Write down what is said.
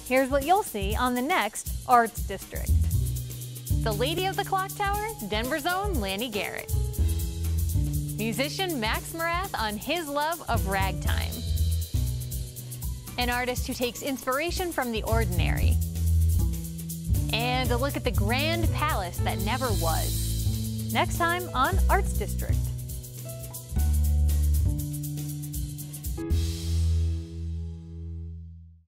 Here's what you'll see on the next Arts District. The Lady of the Clock Tower, Denver's own Lannie Garrett. Musician Max Morath on his love of ragtime. An artist who takes inspiration from the ordinary. And a look at the grand palace that never was. Next time on Arts District.